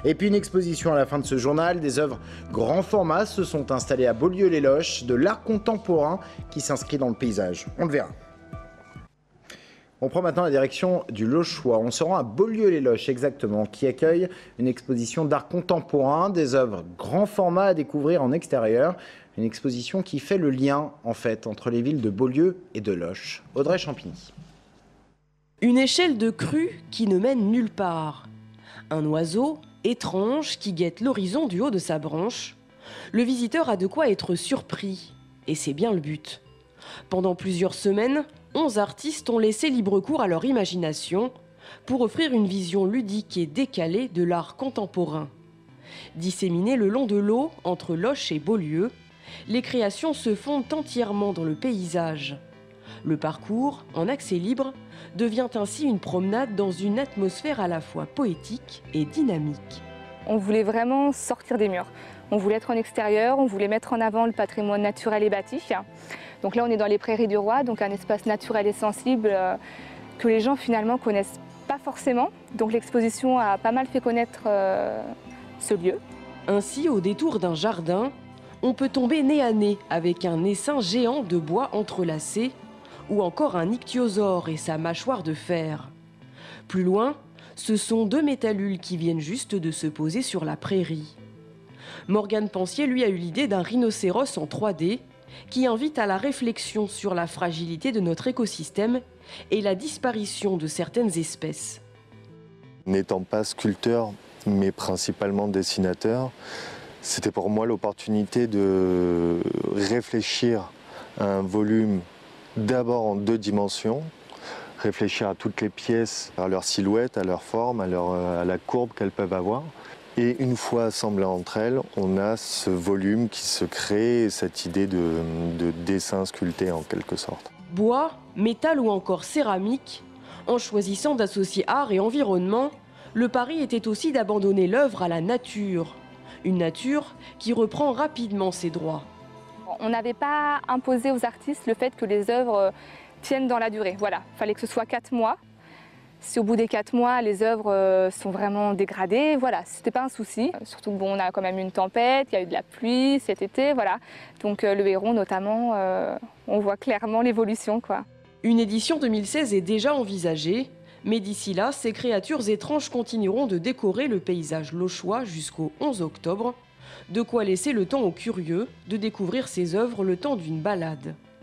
Et puis une exposition à la fin de ce journal, des œuvres grand format se sont installées à Beaulieu-les-Loches, de l'art contemporain qui s'inscrit dans le paysage. On le verra. On prend maintenant la direction du Lochois. On se rend à Beaulieu-les-Loches exactement, qui accueille une exposition d'art contemporain, des œuvres grand format à découvrir en extérieur. Une exposition qui fait le lien en fait entre les villes de Beaulieu et de Loches. Audrey Champigny. Une échelle de crue qui ne mène nulle part. Un oiseau étrange qui guette l'horizon du haut de sa branche. Le visiteur a de quoi être surpris. Et c'est bien le but. Pendant plusieurs semaines, 11 artistes ont laissé libre cours à leur imagination pour offrir une vision ludique et décalée de l'art contemporain. Disséminées le long de l'eau entre Loches et Beaulieu, les créations se fondent entièrement dans le paysage. Le parcours, en accès libre, devient ainsi une promenade dans une atmosphère à la fois poétique et dynamique. On voulait vraiment sortir des murs. On voulait être en extérieur, on voulait mettre en avant le patrimoine naturel et bâti. Donc là, on est dans les Prairies du Roi, donc un espace naturel et sensible que les gens finalement connaissent pas forcément. Donc l'exposition a pas mal fait connaître ce lieu. Ainsi, au détour d'un jardin, on peut tomber nez à nez avec un essaim géant de bois entrelacé ou encore un ichthyosaure et sa mâchoire de fer. Plus loin, ce sont 2 métallules qui viennent juste de se poser sur la prairie. Morgane Pensier, lui, a eu l'idée d'un rhinocéros en 3D qui invite à la réflexion sur la fragilité de notre écosystème et la disparition de certaines espèces. N'étant pas sculpteur, mais principalement dessinateur, c'était pour moi l'opportunité de réfléchir à un volume d'abord en 2 dimensions, réfléchir à toutes les pièces, à leur silhouette, à leur forme, à la courbe qu'elles peuvent avoir. Et une fois assemblées entre elles, on a ce volume qui se crée, cette idée de dessin sculpté en quelque sorte. Bois, métal ou encore céramique, en choisissant d'associer art et environnement, le pari était aussi d'abandonner l'œuvre à la nature. Une nature qui reprend rapidement ses droits. On n'avait pas imposé aux artistes le fait que les œuvres tiennent dans la durée. Voilà, il fallait que ce soit 4 mois. Si au bout des 4 mois, les œuvres sont vraiment dégradées, voilà, c'était pas un souci. Surtout que bon, on a quand même eu une tempête, il y a eu de la pluie cet été, voilà. Donc le héron notamment, on voit clairement l'évolution, quoi. Une édition 2016 est déjà envisagée, mais d'ici là, ces créatures étranges continueront de décorer le paysage lochois jusqu'au 11 octobre. De quoi laisser le temps aux curieux de découvrir ces œuvres le temps d'une balade.